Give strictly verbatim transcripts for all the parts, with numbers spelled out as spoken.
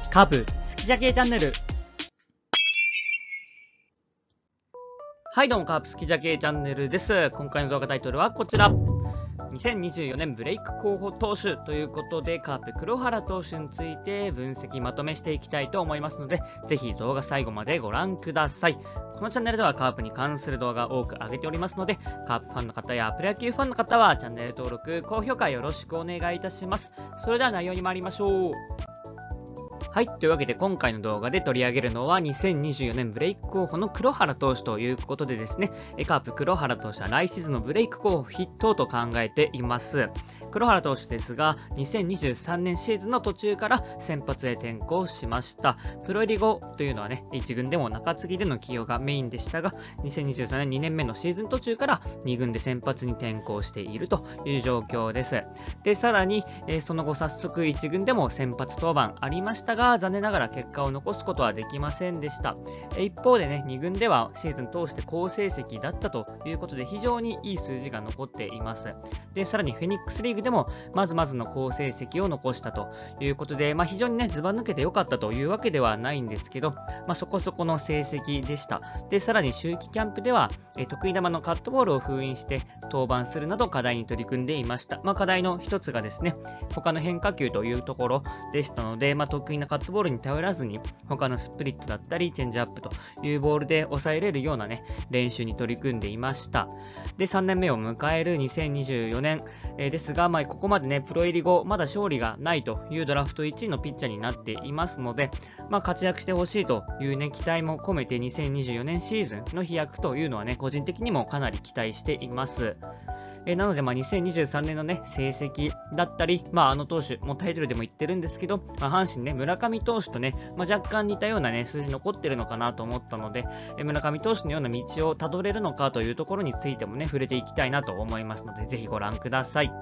カープ好きじゃけチャンネル。はいどうも、カープ好きじゃけチャンネルです。今回の動画タイトルはこちら。にせんにじゅうよねんブレイク候補投手ということで、カープ黒原投手について分析まとめしていきたいと思いますので、ぜひ動画最後までご覧ください。このチャンネルではカープに関する動画を多く上げておりますので、カープファンの方やプロ野球ファンの方はチャンネル登録、高評価よろしくお願いいたします。それでは内容に参りましょう。はい。というわけで今回の動画で取り上げるのはにせんにじゅうよねんブレイク候補の黒原投手ということでですね、カープ黒原投手は来シーズンのブレイク候補筆頭と考えています。黒原投手ですが、にせんにじゅうさんねんシーズンの途中から先発へ転向しました。プロ入り後というのはね、いち軍でも中継ぎでの起用がメインでしたが、にせんにじゅうさんねんにねんめのシーズン途中からに軍で先発に転向しているという状況です。で、さらに、えー、その後早速いち軍でも先発登板ありましたが、残念ながら結果を残すことはできませんでした。えー、一方でね、に軍ではシーズン通して好成績だったということで、非常にいい数字が残っています。で、さらにフェニックスリーグでもまずまずの好成績を残したということで、まあ、非常にね、ずば抜けて良かったというわけではないんですけど、まあ、そこそこの成績でした。で、さらに秋季キャンプでは、え得意球のカットボールを封印して登板するなど課題に取り組んでいました。まあ、課題の一つがですね、他の変化球というところでしたので、まあ、得意なカットボールに頼らずに、他のスプリットだったり、チェンジアップというボールで抑えれるようなね、練習に取り組んでいました。で、さんねんめを迎えるにせんにじゅうよねん、えー、ですが、まあ、ここまでね、プロ入り後、まだ勝利がないというドラフトいちいのピッチャーになっていますので、まあ、活躍してほしいというね、期待も込めてにせんにじゅうよねんシーズンの飛躍というのはね、個人的にもかなり期待しています。えー、なので、まあ、にせんにじゅうさんねんのね、成績だったり、まあ、あの投手、もうタイトルでも言ってるんですけど、まあ、阪神ね、村上投手とね、まあ、若干似たようなね、数字残ってるのかなと思ったので、えー、村上投手のような道をたどれるのかというところについてもね、触れていきたいなと思いますので、ぜひご覧ください。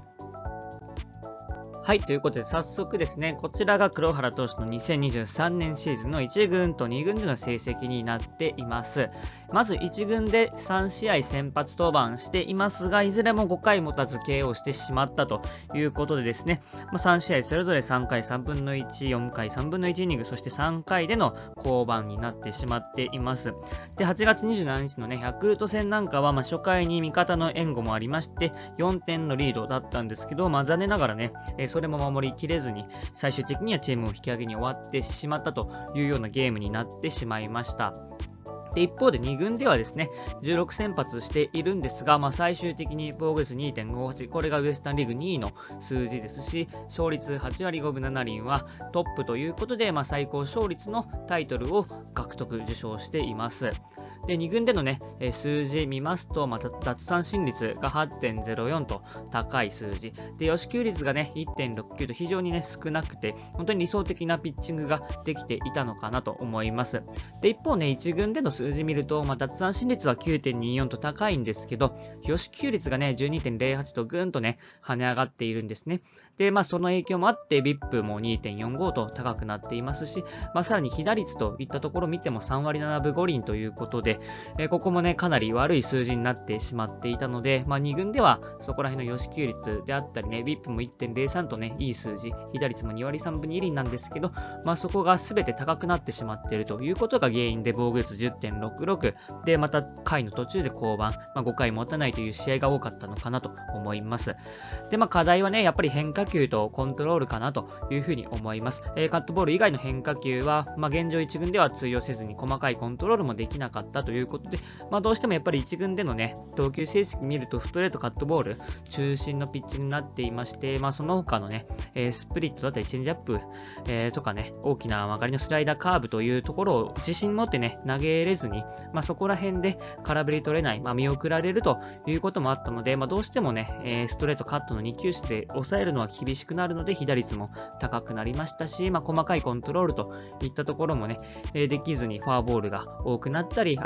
はい、ということで早速ですね、こちらが黒原投手のにせんにじゅうさんねんシーズンのいち軍とに軍での成績になっています。まずいち軍でさんしあい先発登板していますが、いずれもごかい持たず ケーオー してしまったということでですね、まあ、さんしあいそれぞれさんかいさんぶんのいち、よんかいさんぶんのいちイニング、そしてさんかいでの降板になってしまっています。で、はちがつにじゅうしちにちのね、ヤクルト戦なんかは、まあ、初回に味方の援護もありまして、よんてんのリードだったんですけど、まあ、残念ながらね、えーそれも守りきれずに、最終的にはチームを引き上げに終わってしまったというようなゲームになってしまいました。で一方でに軍ではですね、じゅうろくせん発しているんですが、まあ、最終的に防御率 にてんごはち、これがウエスタンリーグにいの数字ですし、勝率はちわりごぶななりんはトップということで、まあ、最高勝率のタイトルを獲得受賞しています。でに軍でのね、えー、数字見ますと、また奪三振率が はちてんゼロよん と高い数字。で、与四球率がね、いってんろくきゅうと非常にね、少なくて、本当に理想的なピッチングができていたのかなと思います。で、一方ね、いち軍での数字見ると、まあ、奪三振率は きゅうてんによん と高いんですけど、与四球率がね、じゅうにてんゼロはち とぐんとね、跳ね上がっているんですね。で、まあ、その影響もあって、ビップ も にてんよんご と高くなっていますし、まあ、さらに被打率といったところを見てもさんわりななぶごりんということで、えー、ここもね、かなり悪い数字になってしまっていたので、まあ、に軍ではそこら辺の与四球率であったりね、ビップ も いってんゼロさん とね、いい数字、被打率もにわりさんぶにりんなんですけど、まあ、そこが全て高くなってしまっているということが原因で、防御率 じゅってんろくろく で、また回の途中で降板、まあ、ごかい持たないという試合が多かったのかなと思います。で、まあ、課題はね、やっぱり変化球とコントロールかなというふうに思います。えー、カットボール以外の変化球は、まあ、現状いち軍では通用せずに細かいコントロールもできなかったということで、まあ、どうしてもやっぱりいち軍でのね、投球成績見るとストレート、カットボール中心のピッチングになっていまして、まあ、その他のね、えー、スプリットだったりチェンジアップ、えー、とかね、大きな曲がりのスライダー、カーブというところを自信持ってね、投げれずに、まあ、そこら辺で空振り取れない、まあ、見送られるということもあったので、まあ、どうしてもね、えー、ストレート、カットのに球種で抑えるのは厳しくなるので、被打率も高くなりましたし、まあ、細かいコントロールといったところもね、えー、できずにフォアボールが多くなったり、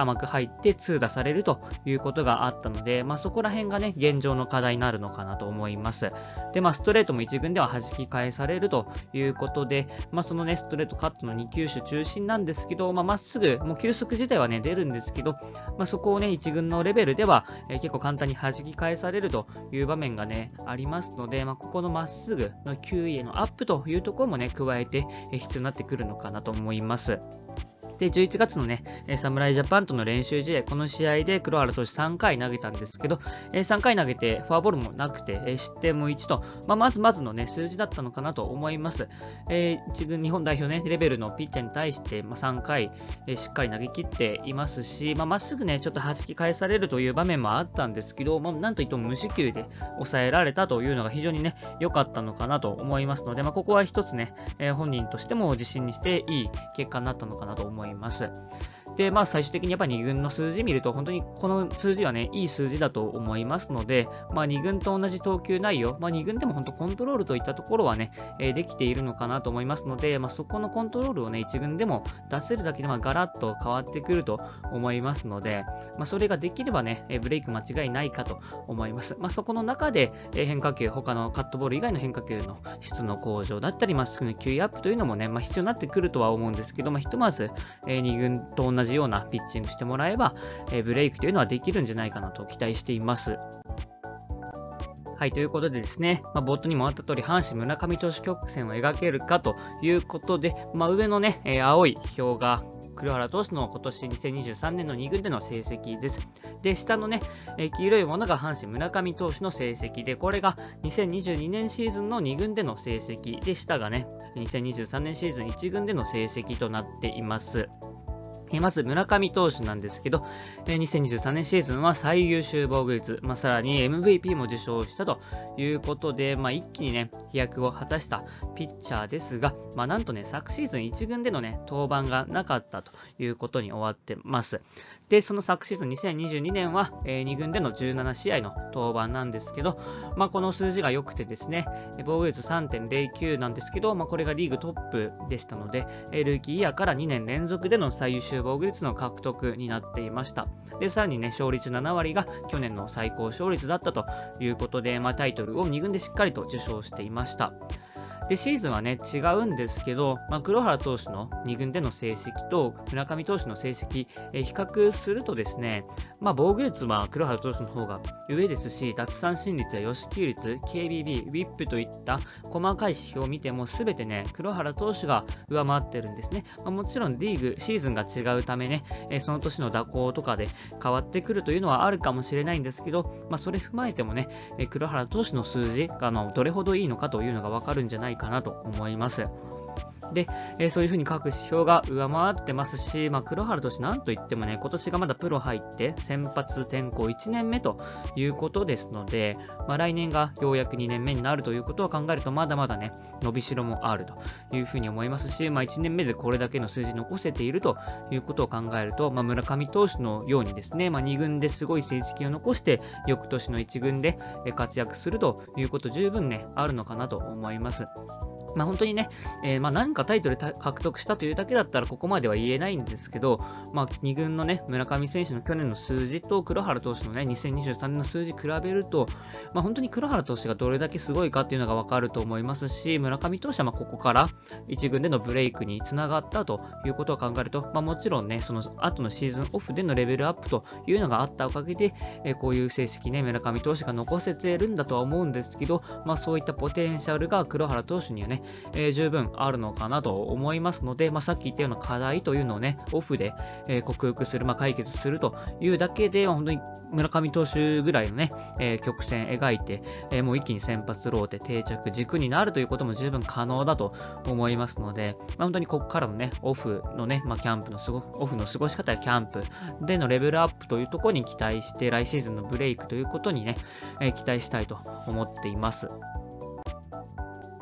甘く入って痛打されるということがあったので、まあ、そこら辺がね、現状の課題になるのかなと思います。で、まあ、ストレートもいち軍では弾き返されるということで、まあ、そのね、ストレートカットのに球種中心なんですけど、まあ、まっすぐ、もう球速自体はね、出るんですけど、まあ、そこをね、いち軍のレベルでは、えー、結構簡単に弾き返されるという場面がね、ありますので、まあ、ここのまっすぐの球威へのアップというところもね、加えて、えー、必要になってくるのかなと思います。で、じゅういちがつのね、侍ジャパンとの練習試合、この試合で黒原投手さんかい投げたんですけど、さんかい投げてフォアボールもなくて、失点もいちと、まあ、まずまずのね、数字だったのかなと思います。えー、一軍日本代表ね、レベルのピッチャーに対して、まあ、さんかい、えー、しっかり投げ切っていますし、まあ、まっすぐね、ちょっと弾き返されるという場面もあったんですけど、まあ、なんといっても無四球で抑えられたというのが非常にね、良かったのかなと思いますので、まあ、ここは一つね、えー、本人としても自信にしていい結果になったのかなと思います。で、まあ最終的にやっぱりに軍の数字見ると、本当にこの数字はね、いい数字だと思いますので、まあに軍と同じ投球内容、まあに軍でも本当コントロールといったところはね、えー、できているのかなと思いますので、まあそこのコントロールをね、いち軍でも出せるだけでまあガラッと変わってくると思いますので、まあそれができればね、ブレイク間違いないかと思います。まあそこの中で変化球、他のカットボール以外の変化球の質の向上だったり、まっすぐの球威アップというのもね、まあ必要になってくるとは思うんですけど、まあひとまず、えー、に軍と同じようなピッチングしてもらえば、えー、ブレイクというのはできるんじゃないかなと期待しています。はい、ということでですね、まあ、冒頭にもあった通り、阪神村上投手曲線を描けるかということで、まあ、上のね、えー、青い表が黒原投手の今年にせんにじゅうさんねんのに軍での成績です。で、下のね、えー、黄色いものが阪神村上投手の成績で、これがにせんにじゅうにねんシーズンのに軍での成績で、下がね、にせんにじゅうさんねんシーズンいち軍での成績となっています。まず村上投手なんですけど、にせんにじゅうさんねんシーズンは最優秀防御率、まあ、さらに エムブイピー も受賞したということで、まあ、一気にね、飛躍を果たしたピッチャーですが、まあ、なんとね、昨シーズンいち軍でのね、登板がなかったということに終わってます。で、その昨シーズンにせんにじゅうにねんは、えー、に軍でのじゅうななしあいの登板なんですけど、まあ、この数字が良くてですね、防御率 さんてんゼロきゅう なんですけど、まあ、これがリーグトップでしたので、ルーキーイヤーからにねん連続での最優秀防御率の獲得になっていました。で、さらにね、勝率ななわりが去年の最高勝率だったということで、まあ、タイトルをに軍でしっかりと受賞していました。で、シーズンはね、違うんですけど、まあ、黒原投手のに軍での成績と村上投手の成績、えー、比較するとですね、まあ、防御率は黒原投手の方が上ですし、奪三振率や与四球率、ケービービー、ウィップといった細かい指標を見ても、すべてね、黒原投手が上回ってるんですね。まあ、もちろんリーグ、シーズンが違うためね、えー、その年の蛇行とかで変わってくるというのはあるかもしれないんですけど、まあ、それ踏まえてもね、えー、黒原投手の数字があのどれほどいいのかというのがわかるんじゃないかなと思います。で、えー、そういう風に各指標が上回ってますし、まあ、黒原投手なんといってもね、今年がまだプロ入って先発転向いちねんめということですので、まあ、来年がようやくにねんめになるということを考えると、まだまだね、伸びしろもあるという風に思いますし、まあ、いちねんめでこれだけの数字残せているということを考えると、まあ、村上投手のようにですね、まあ、に軍ですごい成績を残して、翌年のいち軍で活躍するということ十分ね、あるのかなと思います。まあ本当にね、えー、まあ何かタイトル獲得したというだけだったらここまでは言えないんですけど、まあに軍のね、村上選手の去年の数字と黒原投手のね、にせんにじゅうさんねんの数字比べると、まあ本当に黒原投手がどれだけすごいかっていうのがわかると思いますし、村上投手はまあここからいち軍でのブレイクにつながったということを考えると、まあもちろんね、その後のシーズンオフでのレベルアップというのがあったおかげで、えー、こういう成績ね、村上投手が残せてるんだとは思うんですけど、まあそういったポテンシャルが黒原投手にはね、えー、十分あるのかなと思いますので、まあ、さっき言ったような課題というのをね、オフで、えー、克服する、まあ、解決するというだけで、本当に村上投手ぐらいのね、えー、曲線描いて、えー、もう一気に先発ローテ定着軸になるということも十分可能だと思いますので、まあ、本当にここからのね、オフのね、まあ、キャンプの過ご、オフの過ごし方やキャンプでのレベルアップというところに期待して、来シーズンのブレイクということにね、えー、期待したいと思っています。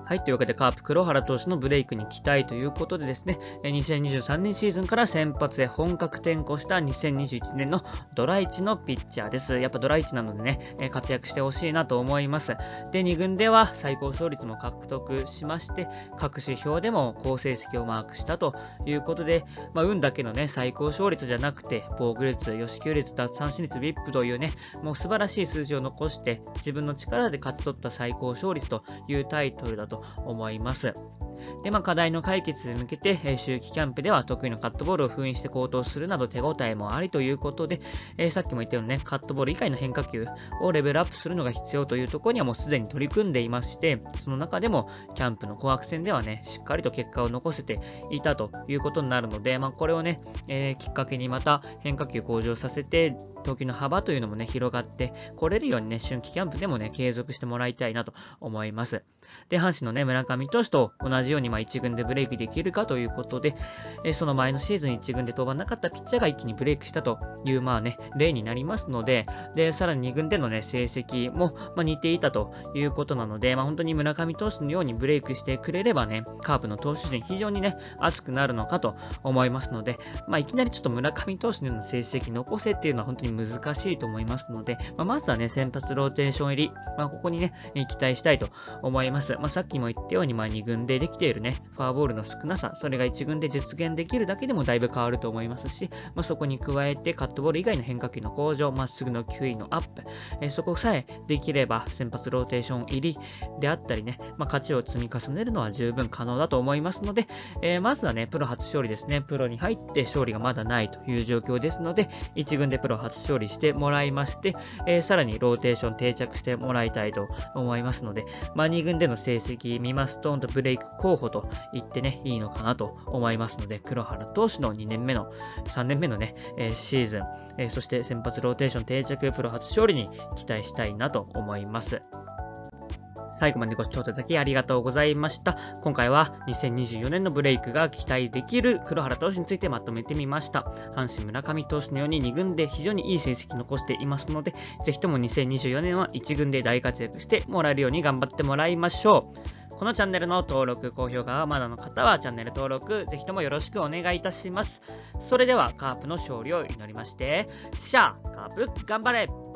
はい、というわけでカープ黒原投手のブレイクに期待ということでですね、にせんにじゅうさんねんシーズンから先発へ本格転向したにせんにじゅういちねんのドラいちのピッチャーです。やっぱドラいちなのでね、活躍してほしいなと思います。で、に軍では最高勝率も獲得しまして、各指標でも好成績をマークしたということで、まあ、運だけのね、最高勝率じゃなくて、防御率、与四球率、奪三振率、ビップというね、もう素晴らしい数字を残して、自分の力で勝ち取った最高勝率というタイトルだと思います。で、まあ、課題の解決に向けて、えー、秋季キャンプでは得意のカットボールを封印して高騰するなど手応えもありということで、えー、さっきも言ったようにね、カットボール以外の変化球をレベルアップするのが必要というところにはもうすでに取り組んでいまして、その中でもキャンプの紅白戦ではね、しっかりと結果を残せていたということになるので、まあ、これをね、えー、きっかけにまた変化球向上させて、投球の幅というのもね、広がってこれるようにね、春季キャンプでもね、継続してもらいたいなと思います。で、阪神のね、村上投手と同じようにまあいち軍でブレイクできるかということで、えー、その前のシーズンいち軍で登板なかったピッチャーが一気にブレイクしたというまあね、例になりますので、で、さらにに軍でのね、成績もまあ似ていたということなので、まあ本当に村上投手のようにブレイクしてくれればね、カープの投手陣非常にね、熱くなるのかと思いますので、まあいきなりちょっと村上投手のような成績残せっていうのは本当に難しいと思いますので、まあ、まずはね、先発ローテーション入り、まあ、ここにね、期待したいと思います。まあ、さっきも言ったように、まあ、に軍でできているね、フォアボールの少なさ、それがいち軍で実現できるだけでもだいぶ変わると思いますし、まあ、そこに加えてカットボール以外の変化球の向上、まっすぐの球威のアップ、えー、そこさえできれば先発ローテーション入りであったりね、まあ、勝ちを積み重ねるのは十分可能だと思いますので、えー、まずはね、プロ初勝利ですね、プロに入って勝利がまだないという状況ですので、いち軍でプロ初勝利してもらいまして、えー、さらにローテーション定着してもらいたいと思いますので、まあ、に軍での成績見ますと、ブレイク候補と言ってね、いいのかなと思いますので、黒原投手のにねんめの、さんねんめのね、えー、シーズン、えー、そして先発ローテーション定着、プロ初勝利に期待したいなと思います。最後までご視聴いただきありがとうございました。今回はにせんにじゅうよねんのブレイクが期待できる黒原投手についてまとめてみました。阪神村上投手のようにに軍で非常にいい成績を残していますので、ぜひともにせんにじゅうよねんはいち軍で大活躍してもらえるように頑張ってもらいましょう。このチャンネルの登録、高評価がまだの方はチャンネル登録、ぜひともよろしくお願いいたします。それではカープの勝利を祈りまして、シャーカープ頑張れ！